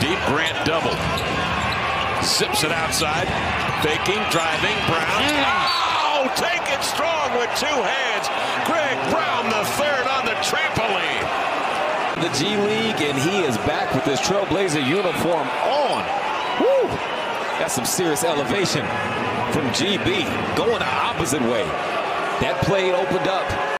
deep. Grant double. Zips it outside. Faking, driving. Brown. Oh, take it strong with two hands. Greg Brown the third on the trampoline. The G League, and he is back with his Trailblazer uniform on. Woo! That's some serious elevation from GB, going the opposite way. That play opened up.